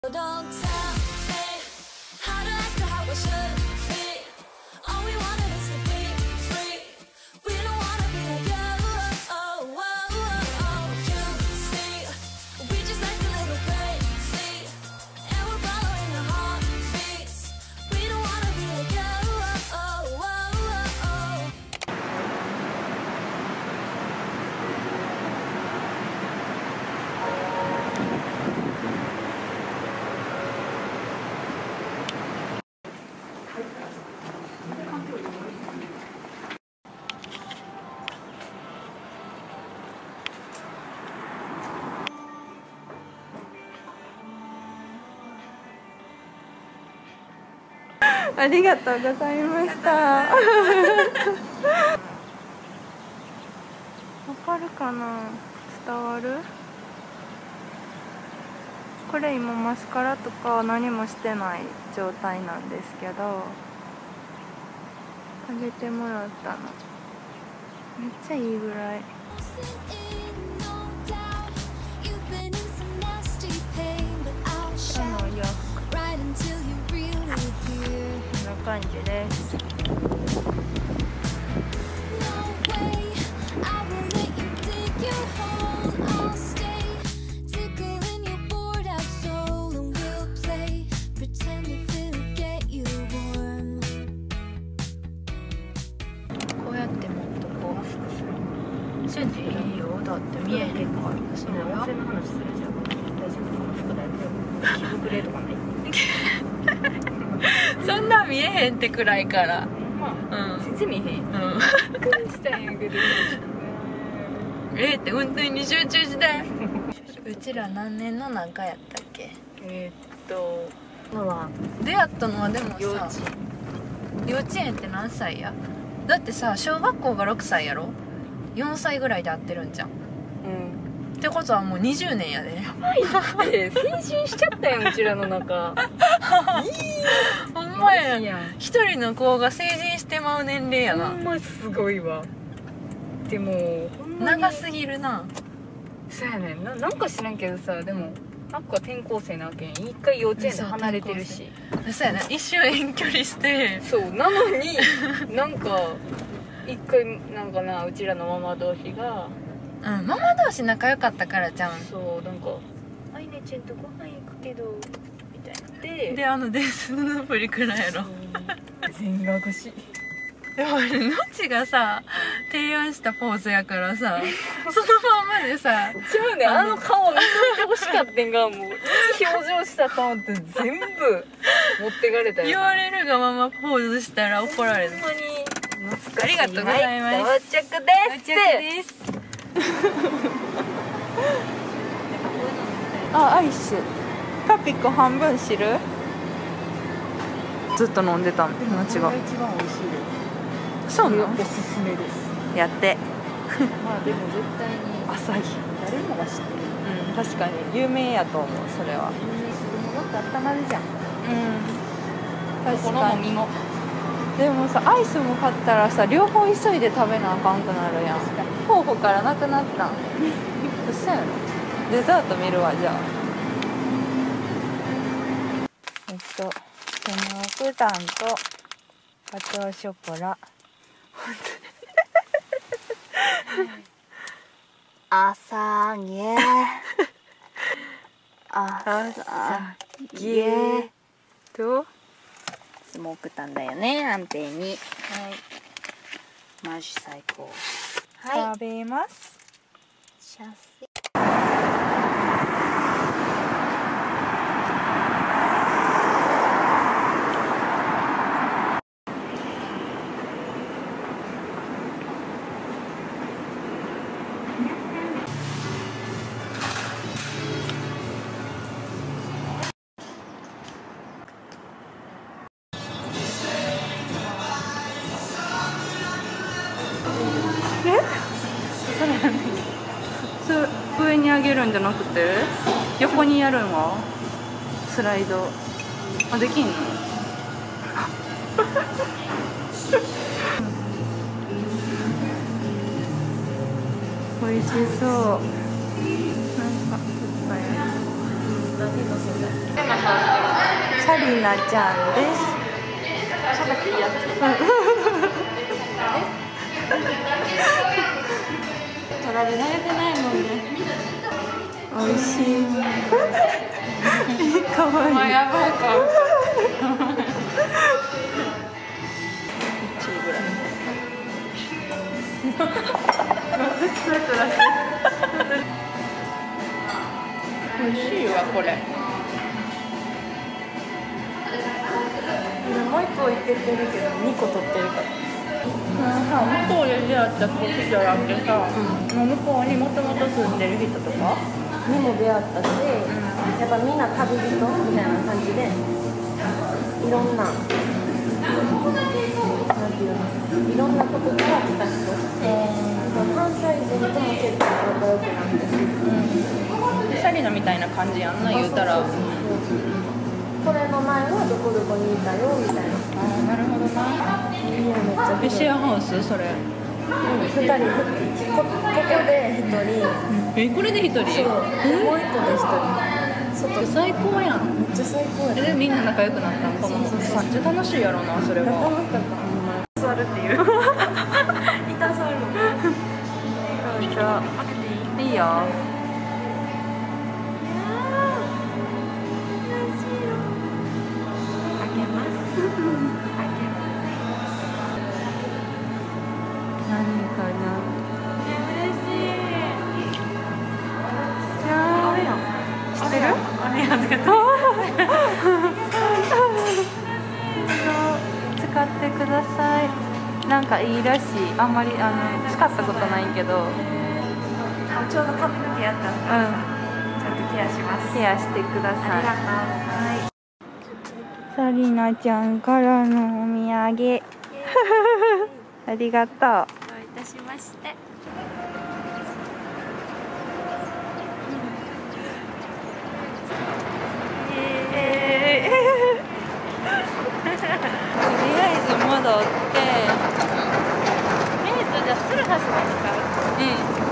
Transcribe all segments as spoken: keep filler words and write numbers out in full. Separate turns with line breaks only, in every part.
ありがとうございました。わかるかな、伝わる？これ今マスカラとか何もしてない状態なんですけど、あげてもらったのめっちゃいいぐらい。感じです。こうやってもっとこう瞬時いいよ、だって見えへんから。そうよ。温泉の話するじゃん。大丈夫？服だよ。着膨れとかない？そんな見えへんってくらいから。まあ、うん、全然見えへん。うん。びっくりしたんやけど。えーって運転に集中して。うちら何年の何回やったっけ？えー、っと、まあ、出会ったのはでもさ、幼稚園。幼稚園って何歳や？だってさ、小学校がろくさいやろ？よんさいぐらいで会ってるんじゃん。うん。ってことはもうにじゅうねんやで。やばいって、成人しちゃったよ、うちらの中。ほんまや。一人の子が成人してまう年齢やな。ほんますごいわ。でも長すぎるな。そうやねんな。なんか知らんけどさ、でもあっこは転校生なわけん。一回幼稚園で離れてるし。そうやな、一瞬遠距離して。そうなのになんか一回なんかな、うちらのママ同士が、うん、ママ同士仲良かったからじゃん。そうなんか「あいねちゃんとご飯行くけど」みたいなで、であの伝説のプリクラやろ。全隠し。でもあれのちがさ提案したポーズやからさ、そのまんまでさ、違うね、あの顔見てほしかったんが、もういい表情したと思って全部持ってかれたよ。言われるがままポーズしたら怒られる。ほんまにありがとうございます。到着です。到着です。あ、アイス。パピコ半分汁。ずっと飲んでたの。違う。これが一番美味しいです。そうなの？おすすめです。やって。まあでも絶対に朝日。誰もが知ってる。うん、確かに有名やと思う、それは。有名するものってあったまるじゃん。うん。確かに。でもさ、アイスも買ったらさ、両方急いで食べなあかんくなるやん。候補からなくなったん。嘘やろ。デザート見るわ、じゃあ。えっとスモークタンとガトーショコラ。朝げ朝げとスモークタンだよね、安定に。はい、マジ最高。はい、食べます。シャス上に上げるんじゃなくて横にやるんはスライド。あ、できんの？美味しそう。なんかいっぱいある。 サリーナちゃんです。
取られ慣れてないもんね。
美味しい。かわいい。
あ、やばいか。
一位ぐらい。美味しいわこれ。もう一個いけてるけど二個取ってるから。
なんか向こうで出会った人らってさ、うん、向こうにもともと住んでる人とか
にも出会ったし、うん、やっぱみんな旅人みたいな感じでいろんななんていうのいろんなとこから来た人、えー、関西人とも結構仲良くなったし、うん、
サリナみたいな感じやんな言うたら。
これの前はどこどこにいたよみたいな。あ
あ、なるほどな。
いやめっちゃ
シェアハウスそれ。
うん、ふたりこ, ここでひとり、
えこれでひとり。
そう、もういっこでひとり。
外最高やん。
めっちゃ最高やん。
でみんな仲良くなったんかも。めっちゃ楽しいやろなそれは。
楽しかった。座るっていう。板座る。めっちゃ開けていい？いいよ。使ってください。なんかいいらしい。あんまりあの使ったことないけど。ちょうど髪の毛やったんで、うん、ちゃんとケアします。ケアしてください。ありがとう。はい。サリナちゃんからのお土産。ありがとう。どういたしまして。戻って、とりあえずじゃあ鶴橋まで使う。うん。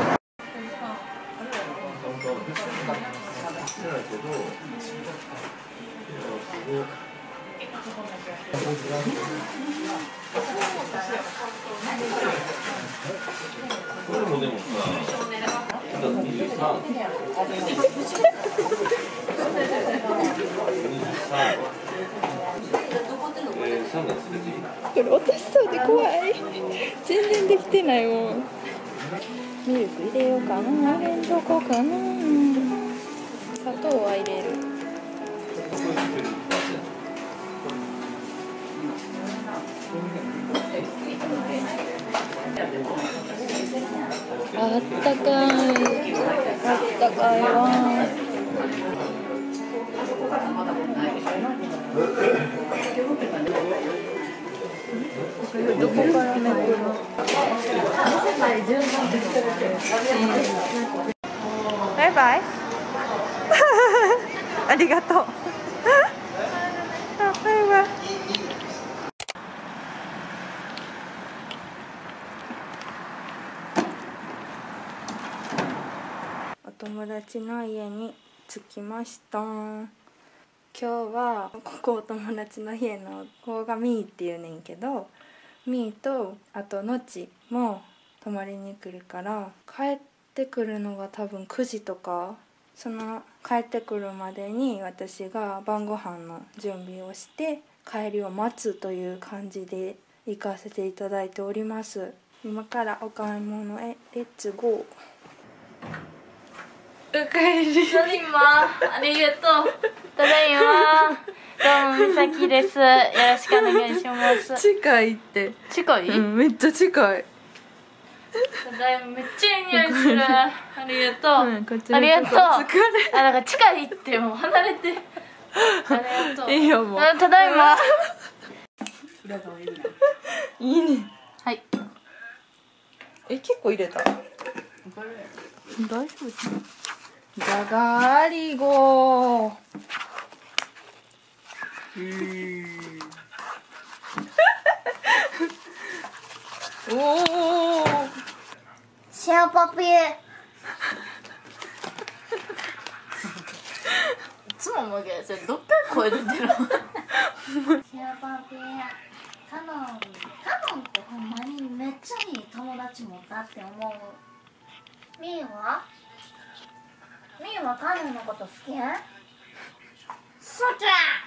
これもでもさ、にじゅうさん。
これ落としそうで怖い。全然できてないもん。ミルク入れようかな。入れんとこかな。砂糖は入れる。あったかい。あったかいわ。どこからめくるの？バイバイ。ありがとう。バイバイ。お友達の家に着きました。今日はここお友達の家の子がミーっていうねんけど、ミーとあとのちも泊まりに来るから帰ってくるのが多分くじとか、その帰ってくるまでに私が晩ご飯の準備をして帰りを待つという感じで行かせていただいております。今からお買い物へレッツゴー。おかえり。
ただいま。ありがとう。ただいま。どうもみさきです。よろしくお願いします。
近いって。
近い？
うん、めっちゃ近い。
ただいま。めっちゃいい匂いする。ありがとう。うん、こちら
ありがとう。
あ、だから近いってもう離れて。ありがとう。
いいよもう。
ただいま。
いいね。
はい。
え、結構入れた。大丈夫。じゃがりご。うん。おお。
塩パピュ。つ
も思うけどそれどっから声出てるの
シアパピカノンカノンってほんまにめっちゃいい友達持ったって思う。みーはみーはカノンのこと好き？そちゃん